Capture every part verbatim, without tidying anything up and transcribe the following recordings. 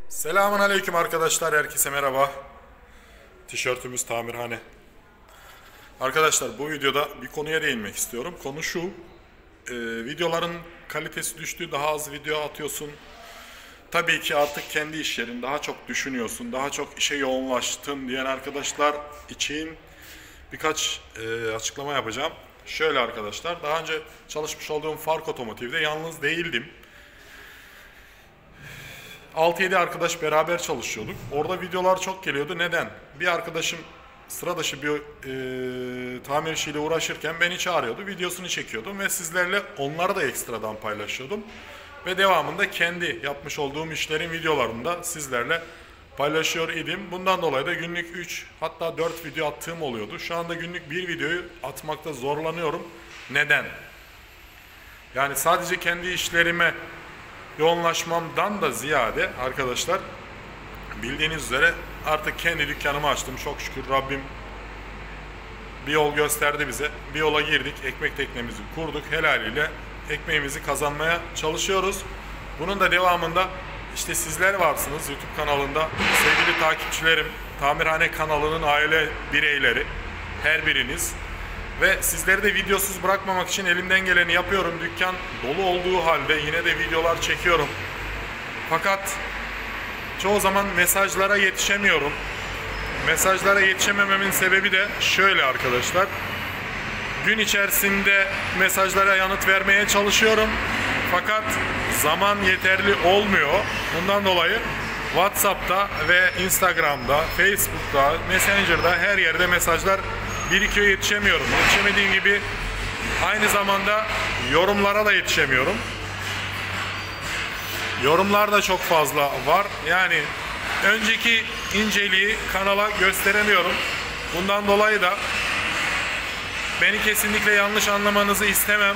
Selamun aleyküm arkadaşlar, herkese merhaba. Tişörtümüz tamirhane. Arkadaşlar, bu videoda bir konuya değinmek istiyorum. Konu şu, e, videoların kalitesi düştü, daha az video atıyorsun. Tabii ki artık kendi iş yerin, daha çok düşünüyorsun, daha çok işe yoğunlaştın diyen arkadaşlar için birkaç e, açıklama yapacağım. Şöyle arkadaşlar, daha önce çalışmış olduğum Fark Otomotiv'de yalnız değildim. altı yedi arkadaş beraber çalışıyorduk. Orada videolar çok geliyordu. Neden? Bir arkadaşım sıra dışı bir e, tamir işiyle uğraşırken beni çağırıyordu. Videosunu çekiyordum ve sizlerle onları da ekstradan paylaşıyordum. Ve devamında kendi yapmış olduğum işlerin videolarını da sizlerle paylaşıyor idim. Bundan dolayı da günlük üç hatta dört video attığım oluyordu. Şu anda günlük bir videoyu atmakta zorlanıyorum. Neden? Yani sadece kendi işlerime yoğunlaşmamdan da ziyade arkadaşlar, bildiğiniz üzere artık kendi dükkanımı açtım. Çok şükür Rabbim bir yol gösterdi bize. Bir yola girdik, ekmek teknemizi kurduk. Helaliyle ekmeğimizi kazanmaya çalışıyoruz. Bunun da devamında işte sizler varsınız YouTube kanalında. Sevgili takipçilerim, Tamirhane kanalının aile bireyleri, her biriniz. Ve sizleri de videosuz bırakmamak için elimden geleni yapıyorum. Dükkan dolu olduğu halde yine de videolar çekiyorum. Fakat çoğu zaman mesajlara yetişemiyorum. Mesajlara yetişemememin sebebi de şöyle arkadaşlar. Gün içerisinde mesajlara yanıt vermeye çalışıyorum. Fakat zaman yeterli olmuyor. Bundan dolayı WhatsApp'ta ve Instagram'da, Facebook'ta, Messenger'da her yerde mesajlar birikiyor, yetişemiyorum. Yetişemediğim gibi aynı zamanda yorumlara da yetişemiyorum. Yorumlar da çok fazla var. Yani önceki inceliği kanala gösteremiyorum. Bundan dolayı da beni kesinlikle yanlış anlamanızı istemem.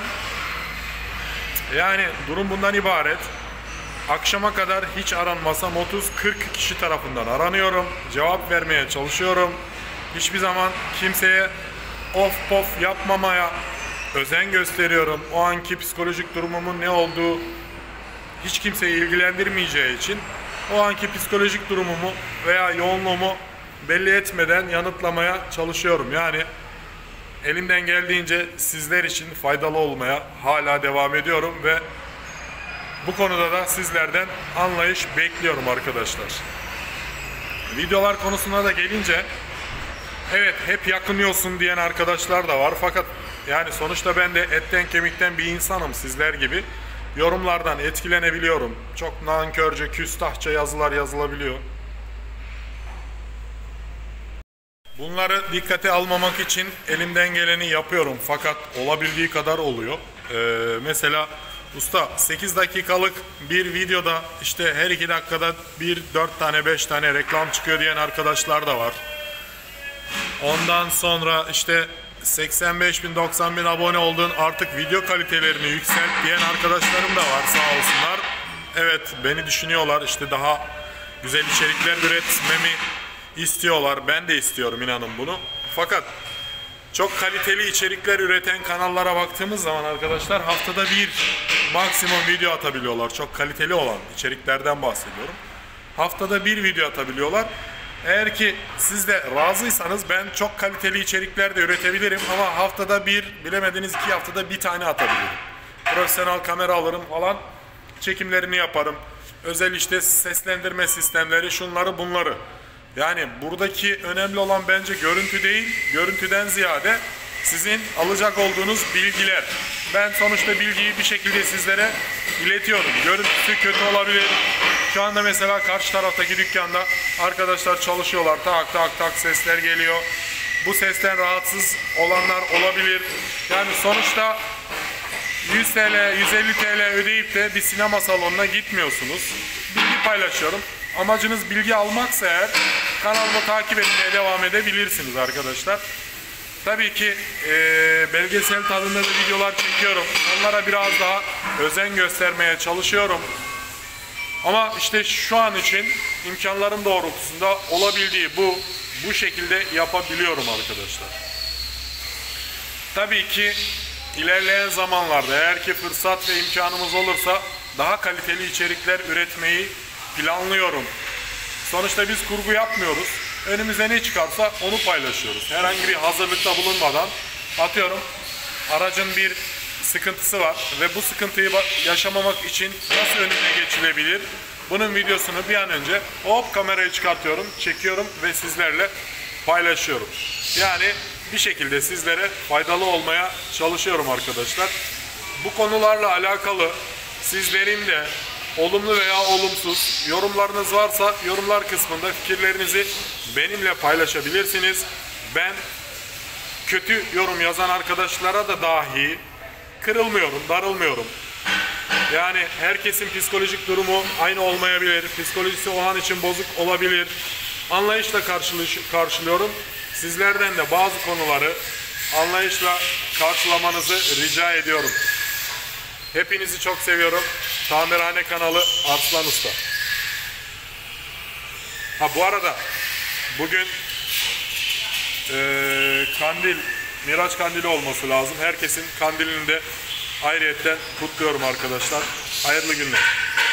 Yani durum bundan ibaret. Akşama kadar hiç aranmasam otuz kırk kişi tarafından aranıyorum. Cevap vermeye çalışıyorum. Hiçbir zaman kimseye of pof yapmamaya özen gösteriyorum. O anki psikolojik durumumun ne olduğu hiç kimseyi ilgilendirmeyeceği için o anki psikolojik durumumu veya yoğunluğumu belli etmeden yanıtlamaya çalışıyorum. Yani elimden geldiğince sizler için faydalı olmaya hala devam ediyorum ve bu konuda da sizlerden anlayış bekliyorum arkadaşlar. Videolar konusuna da gelince, evet, hep yakınıyorsun diyen arkadaşlar da var. Fakat yani sonuçta ben de etten kemikten bir insanım, sizler gibi. Yorumlardan etkilenebiliyorum. Çok nankörce, küstahça yazılar yazılabiliyor. Bunları dikkate almamak için elimden geleni yapıyorum. Fakat olabildiği kadar oluyor. Ee, mesela usta sekiz dakikalık bir videoda işte her iki dakikada bir dört tane beş tane reklam çıkıyor diyen arkadaşlar da var. Ondan sonra işte seksen beş bin doksan bin abone oldun, artık video kalitelerini yükselt diyen arkadaşlarım da var, sağ olsunlar. Evet, beni düşünüyorlar, işte daha güzel içerikler üretmemi istiyorlar. Ben de istiyorum, inanın bunu. Fakat çok kaliteli içerikler üreten kanallara baktığımız zaman arkadaşlar haftada bir maksimum video atabiliyorlar. Çok kaliteli olan içeriklerden bahsediyorum. Haftada bir video atabiliyorlar. Eğer ki siz de razıysanız ben çok kaliteli içerikler de üretebilirim ama haftada bir, bilemediniz iki haftada bir tane atabilirim. Profesyonel kamera alırım falan, çekimlerini yaparım. Özel işte seslendirme sistemleri, şunları bunları. Yani buradaki önemli olan bence görüntü değil, görüntüden ziyade sizin alacak olduğunuz bilgiler. Ben sonuçta bilgiyi bir şekilde sizlere iletiyorum. Görüntüsü kötü olabilir. Şu anda mesela karşı taraftaki dükkanda arkadaşlar çalışıyorlar. Tak tak tak sesler geliyor. Bu sesten rahatsız olanlar olabilir. Yani sonuçta yüz TL, yüz elli TL ödeyip de bir sinema salonuna gitmiyorsunuz. Bilgi paylaşıyorum. Amacınız bilgi almaksa eğer kanalımı takip etmeye devam edebilirsiniz arkadaşlar. Tabii ki e, belgesel tadında da videolar çekiyorum. Onlara biraz daha özen göstermeye çalışıyorum. Ama işte şu an için imkanlarım doğrultusunda olabildiği bu bu şekilde yapabiliyorum arkadaşlar. Tabii ki ilerleyen zamanlarda eğer ki fırsat ve imkanımız olursa daha kaliteli içerikler üretmeyi planlıyorum. Sonuçta biz kurgu yapmıyoruz. Önümüze ne çıkarsa onu paylaşıyoruz. Herhangi bir hazırlıkta bulunmadan, atıyorum aracın bir sıkıntısı var ve bu sıkıntıyı yaşamamak için nasıl önüne geçilebilir? Bunun videosunu bir an önce hop kamerayı çıkartıyorum, çekiyorum ve sizlerle paylaşıyorum. Yani bir şekilde sizlere faydalı olmaya çalışıyorum arkadaşlar. Bu konularla alakalı sizlerin de olumlu veya olumsuz yorumlarınız varsa yorumlar kısmında fikirlerinizi benimle paylaşabilirsiniz. Ben kötü yorum yazan arkadaşlara da dahi kırılmıyorum, darılmıyorum. Yani herkesin psikolojik durumu aynı olmayabilir. Psikolojisi o an için bozuk olabilir. Anlayışla karşılıyorum. Sizlerden de bazı konuları anlayışla karşılamanızı rica ediyorum. Hepinizi çok seviyorum. Tamirhane kanalı Arslan Usta. Ha bu arada bugün e, kandil, Miraç kandili olması lazım. Herkesin kandilini de ayrıyetten kutluyorum arkadaşlar. Hayırlı günler.